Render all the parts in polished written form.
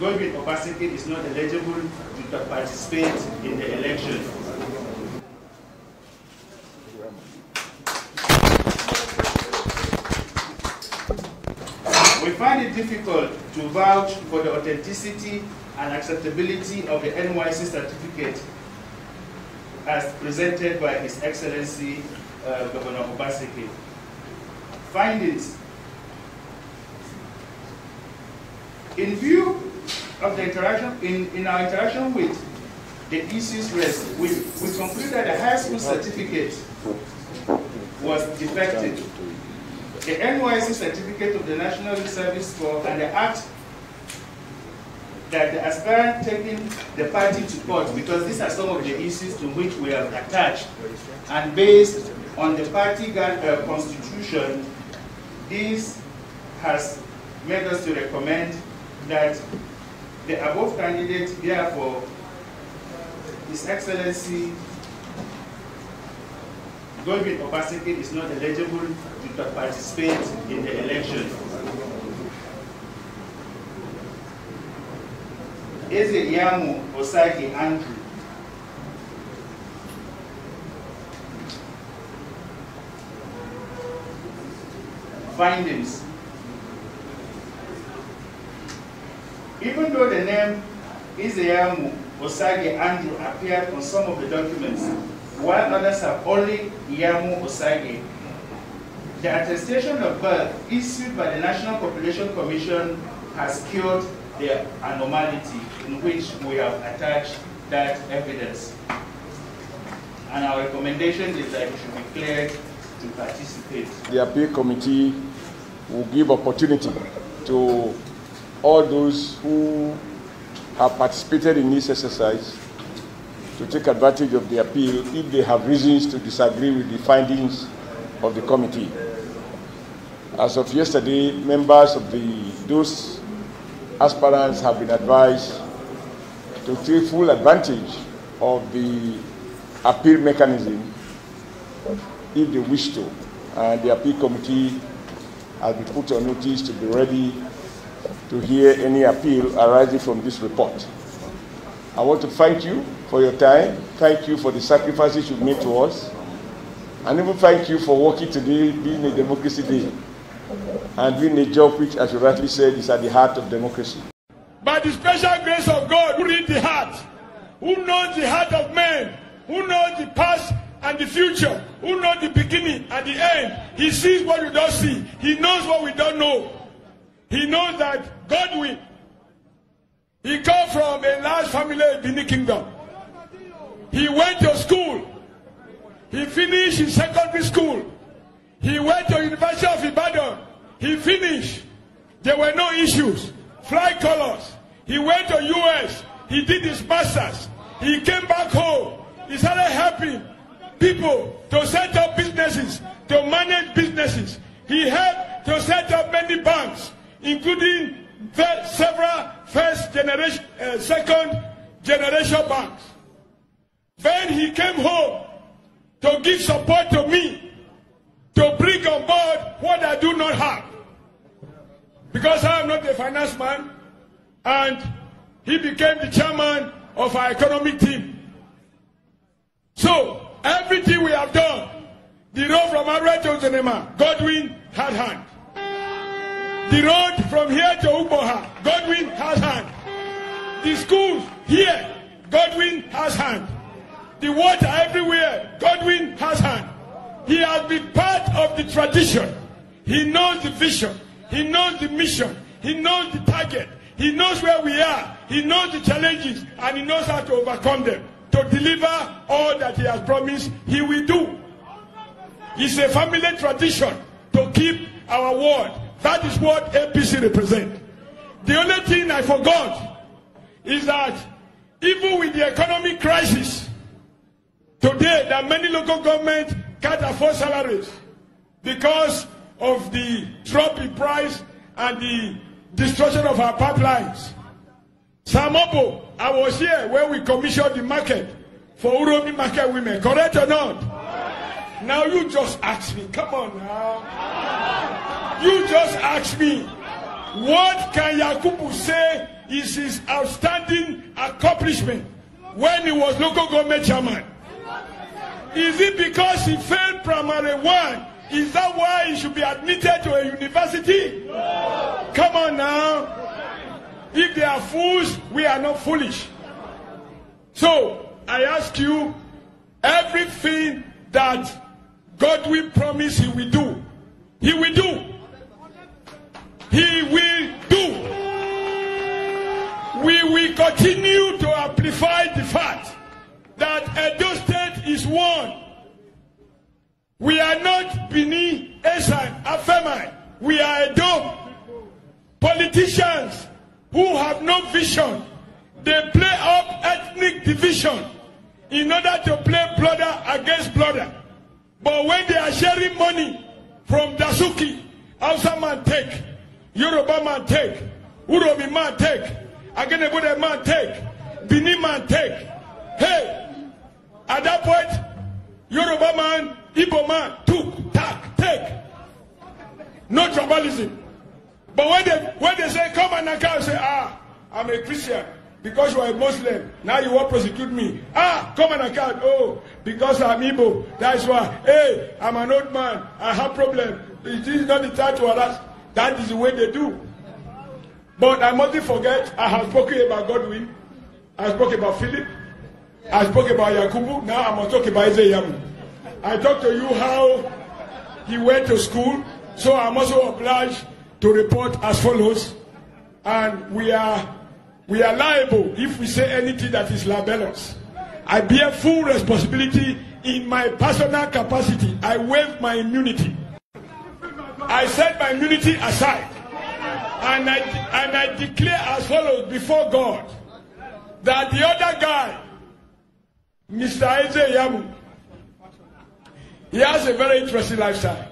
Godwin Obaseki is not eligible to participate in the election. We find it difficult to vouch for the authenticity and acceptability of the NYSC certificate as presented by His Excellency Governor Obaseki. Findings. In view of the interaction, in our interaction with the issues raised, we conclude that the high school certificate was defective. The NYSC certificate of the National Service Corps and the act that the aspirant taking the party to court, because these are some of the issues to which we have attached, and based on the party constitution, this has made us to recommend that the above candidate, therefore, His Excellency Godwin Obaseki is not eligible to participate in the election. Eze Yamu Osagi Andrew. Findings. Even though the name Izeyamu Osage Andrew appeared on some of the documents, while others have only Yamu Osage, the attestation of birth issued by the National Population Commission has cured the anomaly in which we have attached that evidence. And our recommendation is that it should be cleared to participate. The appeal committee will give opportunity to all those who have participated in this exercise to take advantage of the appeal if they have reasons to disagree with the findings of the committee. As of yesterday, members of those aspirants have been advised to take full advantage of the appeal mechanism if they wish to, and the appeal committee has been put on notice to be ready to hear any appeal arising from this report. I want to thank you for your time, thank you for the sacrifices you've made to us, and even thank you for working today, being a democracy day, and doing a job which, as you rightly said, is at the heart of democracy. By the special grace of God, who reads the heart, who knows the heart of man, who knows the past and the future, who knows the beginning and the end. He sees what we don't see. He knows what we don't know. He knows that Godwin, he comes from a large family in Benin Kingdom. He went to school. He finished his secondary school. He went to University of Ibadan. He finished. There were no issues. Fly colors. He went to US. He did his masters. He came back home. He started helping people to set up businesses, to manage businesses. He helped to set up many banks, including several first generation, second generation banks. Then he came home to give support to me, to bring on board what I do not have. Because I am not a finance man, and he became the chairman of our economic team. So, everything we have done, the road from Abra to Zenema, Godwin had hand. The road from here to Uboha, Godwin has hand. The schools here, Godwin has hand. The water everywhere, Godwin has hand. He has been part of the tradition. He knows the vision. He knows the mission. He knows the target. He knows where we are. He knows the challenges, and he knows how to overcome them. To deliver all that he has promised, he will do. It's a family tradition to keep our word. That is what APC represents. The only thing I forgot is that even with the economic crisis, today there are many local governments can't afford salaries because of the drop in price and the destruction of our pipelines. Samopo, I was here when we commissioned the market for Uromi market women. Correct or not? Now you just ask me. Come on now. You just ask me. What can Yakubu say is his outstanding accomplishment when he was local government chairman? Is it because he failed primary 1? Is that why he should be admitted to a university? No. Come on now. If they are fools, we are not foolish. So, I ask you, everything that God will promise he will do, he will do. He will do. We will continue to amplify the fact that Edo State is one. We are not Bini, Esan, Afemai. We are Edo. Politicians who have no vision, they play up ethnic division in order to play brother against brother. But when they are sharing money from Dasuki, Hausa man take, Yoruba man take, Urobi man take, Agenebode man take, Bini man take. Hey, at that point, Yoruba man, Igbo man took, take. No tribalism. But when they say, come and account, say, I'm a Christian. Because you are a Muslim, now you want to prosecute me. Come and account. Oh, because I'm Igbo. That's why. Hey, I'm an old man. I have problem. It is not the time to harass. That is the way they do. But I mustn't forget, I have spoken about Godwin. I spoke about Philip. I spoke about Yakubu. Now I'm going to talk about Ezeyamu. I talked to you how he went to school. So I'm also obliged to report as follows. And we are liable if we say anything that is libelous. I bear full responsibility in my personal capacity. I waive my immunity. I set my immunity aside. And I declare as follows before God that the other guy, Mr. Ezeyamu, he has a very interesting lifestyle.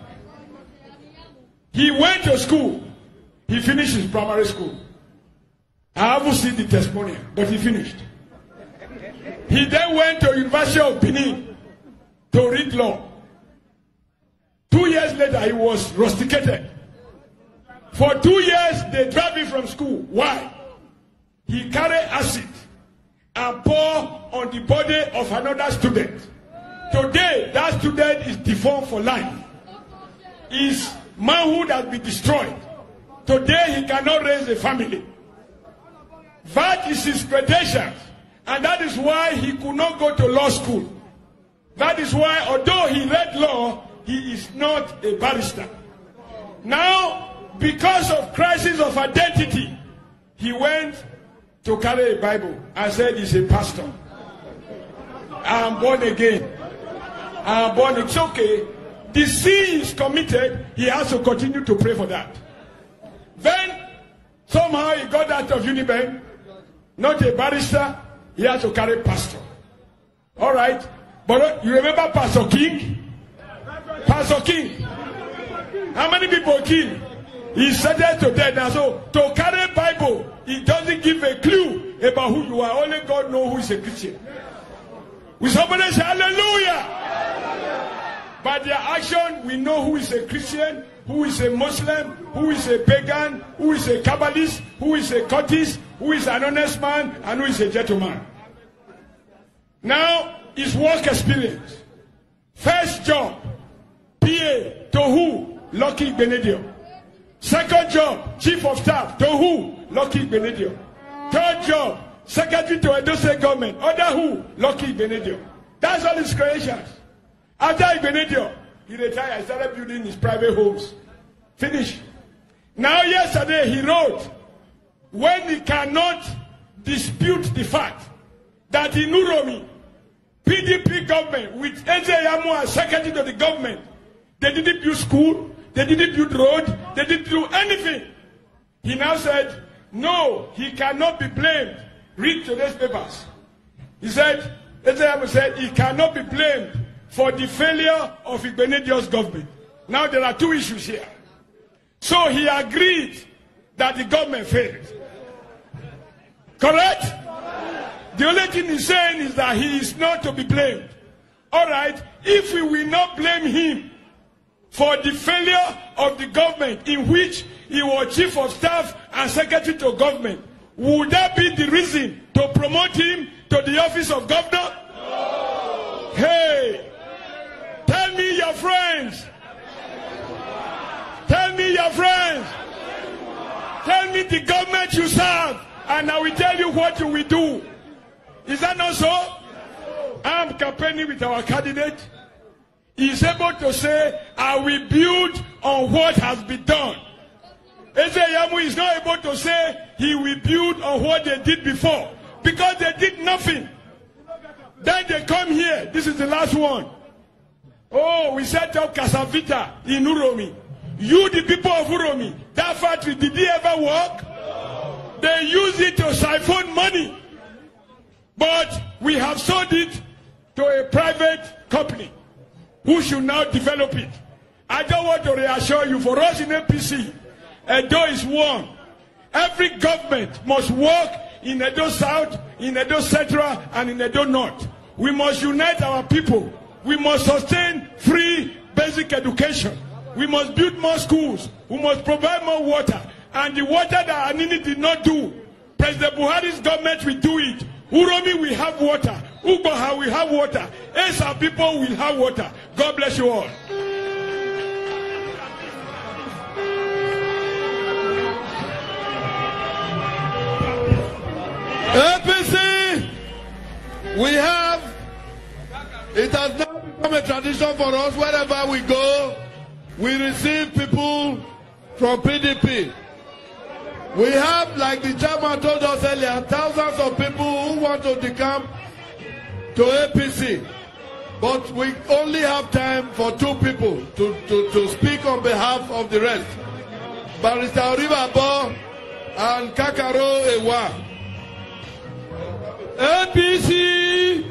He went to school. He finished his primary school. I haven't seen the testimonial, but he finished. He then went to University of Benin to read law. 2 years later, he was rusticated. For 2 years, they drive him from school. Why? He carried acid and pour on the body of another student. Today, that student is deformed for life. His manhood has been destroyed. Today, he cannot raise a family. That is his credentials. And that is why he could not go to law school. That is why, although he read law, he is not a barrister. Now, because of crisis of identity, he went to carry a Bible and said he's a pastor. I'm born again. I'm born. It's okay. The sin is committed. He has to continue to pray for that. Then, somehow he got out of Unibank. Not a barrister. He has to carry pastor. All right. But you remember Pastor King? Pastor King. How many people killed? He sentenced to death. Now, so to carry Bible, it doesn't give a clue about who you are. Only God knows who is a Christian. Will somebody say hallelujah? By their action, we know who is a Christian, who is a Muslim, who is a pagan, who is a Kabbalist, who is a cultist, who is an honest man, and who is a gentleman. Now, his work experience. First job, PA, to who? Lucky Benedio. Second job, Chief of Staff, to who? Lucky Benedio. Third job, Secretary to Edo State Government, under who? Lucky Benedio. That's all his creations. After Benedio, he retired and started building his private homes. Finish. Now yesterday he wrote, when he cannot dispute the fact that in Uromi, PDP government with Ezeyamu as secretary to the government, they didn't build school, they didn't build road, they didn't do anything. He now said, no, he cannot be blamed. Read today's papers. He said, Ezeyamu said he cannot be blamed for the failure of Igbenedio's government. Now there are two issues here. So he agreed that the government failed. Correct? The only thing he's saying is that he is not to be blamed. All right, if we will not blame him for the failure of the government in which he was chief of staff and secretary to government, would that be the reason to promote him to the office of governor? No. Hey, tell me your friends. Tell me your friends. Tell me the government you serve, and I will tell you what you will do. Is that not so? I'm campaigning with our candidate. He's able to say, I will build on what has been done. Ezeyamu is not able to say he will build on what they did before, because they did nothing. Then they come here. This is the last one. Oh, we set up Casavita in Uromi. You, the people of Uromi, that factory, did it ever work? No. They use it to siphon money. But we have sold it to a private company who should now develop it. I don't want to reassure you, for us in APC, Edo is one. Every government must work in Edo South, in Edo Central, and in Edo North. We must unite our people. We must sustain free basic education. We must build more schools. We must provide more water. And the water that Anini did not do, President Buhari's government will do it. Uromi will have water. Ubaha will have water. Esa people will have water. God bless you all. APC, it has now become a tradition for us. Wherever we go, we receive people from PDP. We have, like the chairman told us earlier, thousands of people who want to decamp to APC. But we only have time for two people to speak on behalf of the rest. Barrister Ayuba and Kakaro Ewa. APC,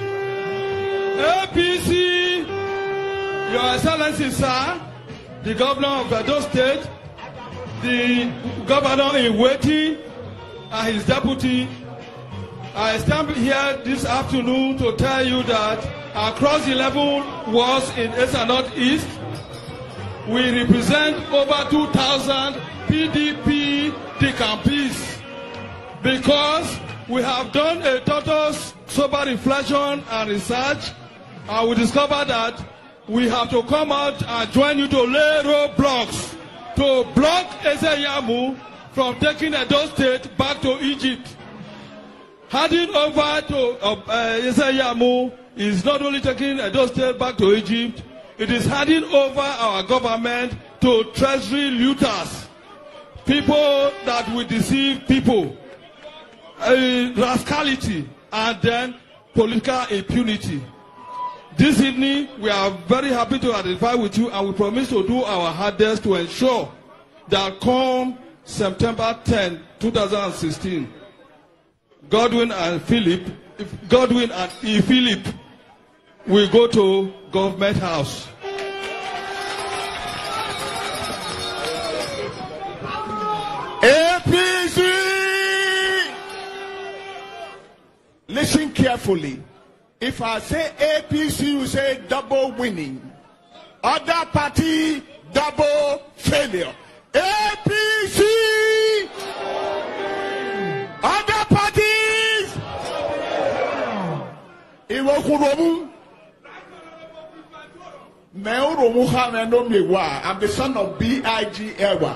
APC, Your Excellency, sir, the governor of Edo State, the governor in waiting, and his deputy. I stand here this afternoon to tell you that across 11 wards in East and Northeast, we represent over 2,000 PDP decampees, because we have done a total sober reflection and research, and we discovered that we have to come out and join you to lay roadblocks to block Ezeyamu from taking Edo State back to Egypt. Handing over to Ezeyamu is not only taking Edo State back to Egypt, it is handing over our government to treasury looters, people that will deceive people, rascality, and then political impunity. This evening, we are very happy to identify with you, and we promise to do our hardest to ensure that come September 10, 2016, Godwin and Philip will go to Government House. APC! Listen carefully. If I say APC, you say double winning. Other party, double failure. APC! Other parties! I'm the son of B.I.G. Ewa.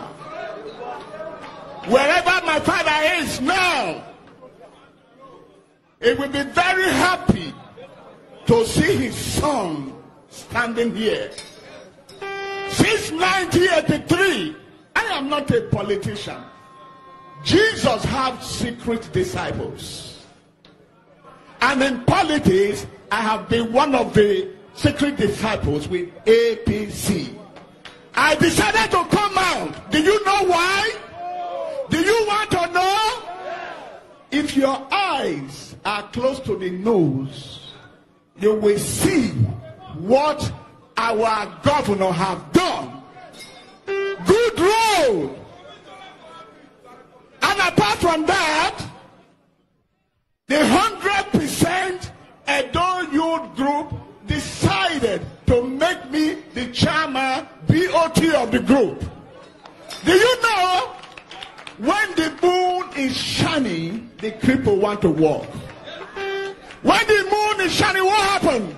Wherever my father is now, he will be very happy to see his son standing here. Since 1983, I am not a politician. Jesus had secret disciples. And in politics, I have been one of the secret disciples with APC. I decided to come out. Do you know why? Do you want to know? If your eyes are close to the nose, you will see what our governor have done. Good road. And apart from that, the 100% Edo Youth Group decided to make me the chairman, BOT of the group. Do you know, when the moon is shining, the cripple want to walk. When the moon is shining, what happened?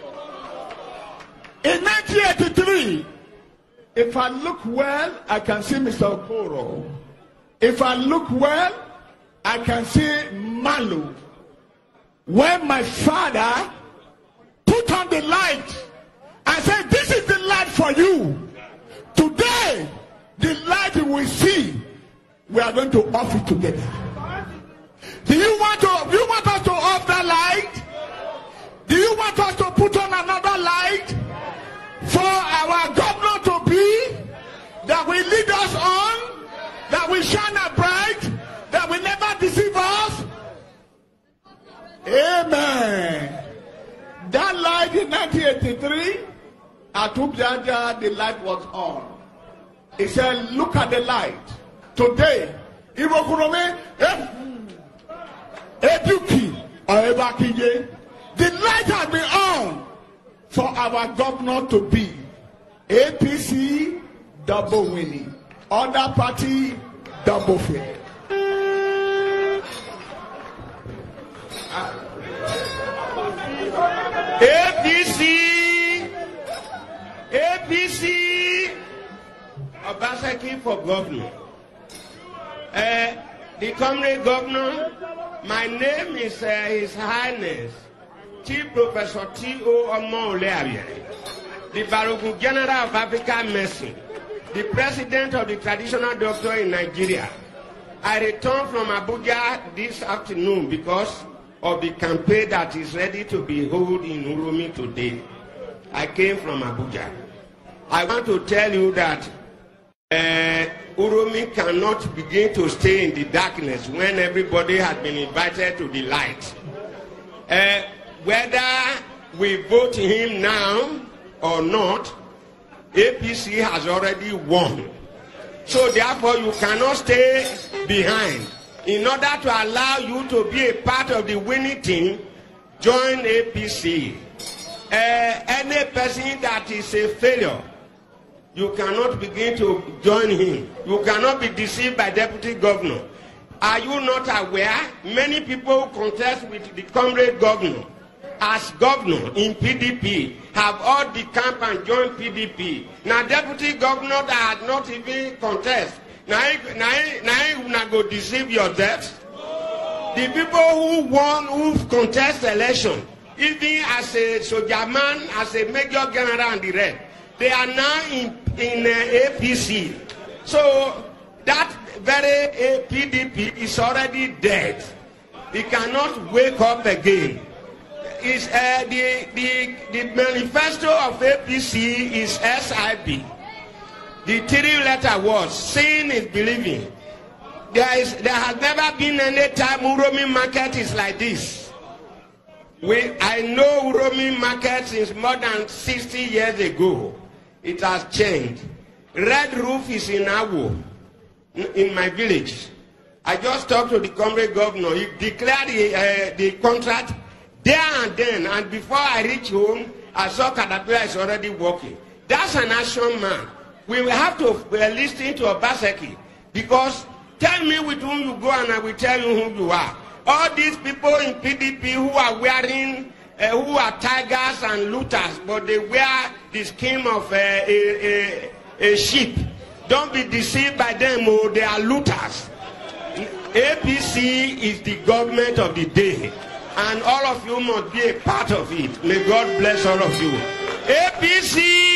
In 1983, if I look well, I can see Mr. Okoro. If I look well, I can see Malu. When my father put on the light and said, this is the light for you. Today, the light you will see, we are going to off it together. Do you want us to off that light? Do you want us to put on another light for our governor to be, that will lead us on, that will shine a bright, that will never deceive us? Amen. That light in 1983, at Ubjaja, the light was on. He said, look at the light. Today, Eduki or Ebakije, the light has been on for our governor to be APC double winning, other party double fail. APC Obaseki for governor. The comrade governor, my name is His Highness Chief Professor T.O. Omo-Olearie, the Barogu General of African Medicine, the President of the Traditional Doctor in Nigeria. I returned from Abuja this afternoon because of the campaign that is ready to be held in Uromi today. I came from Abuja. I want to tell you that Uromi cannot begin to stay in the darkness when everybody has been invited to the light. Whether we vote him now or not, APC has already won. So therefore you cannot stay behind. In order to allow you to be a part of the winning team, join APC. Any person that is a failure, you cannot begin to join him. You cannot be deceived by deputy governor. Are you not aware? Many people who contest with the comrade governor as governor in PDP have all decamped and joined PDP. Now deputy governor that had not even contest. Now you not go deceive yourself. The people who won, who contest election, even as a soldier man, as a major general and the rest, they are now in APC. So that very PDP is already dead. It cannot wake up again. It's, the manifesto of APC is SIB. The three-letter words, seeing is believing. There has never been any time Uromi market is like this. I know Uromi market since more than 60 years ago. It has changed. Red roof is in Awo, in my village. I just talked to the comrade governor. He declared the contract there and then, and before I reach home, I saw Caterpillar is already working. That's an action man. We will have to listen to Obaseki, because tell me with whom you go and I will tell you who you are. All these people in PDP who are wearing, who are tigers and looters, but they wear the skin of a sheep. Don't be deceived by them, oh, they are looters. APC is the government of the day, and all of you must be a part of it. May God bless all of you. APC!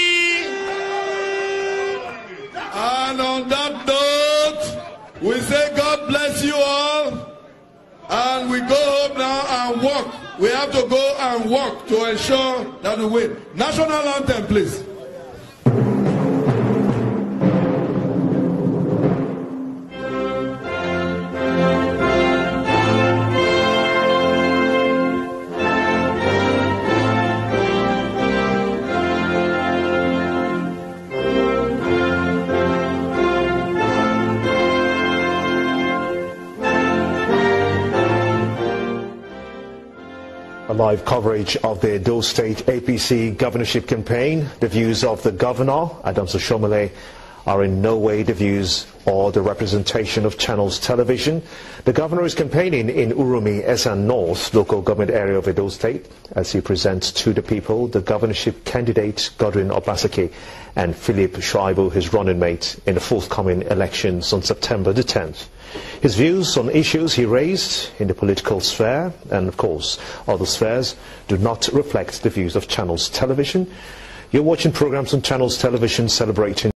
And on that note, we say God bless you all. And we go home now and work. We have to go and work to ensure that we win. National anthem, please. Live coverage of the Edo State APC governorship campaign. The views of the governor, Adams Oshomole, are in no way the views or the representation of Channels Television. The governor is campaigning in Urumi, Esan North, local government area of Edo State, as he presents to the people the governorship candidate Godwin Obaseki and Philip Shuaibu, his running mate, in the forthcoming elections on September the 10th. His views on issues he raised in the political sphere and, of course, other spheres do not reflect the views of Channels Television. You're watching programs on Channels Television celebrating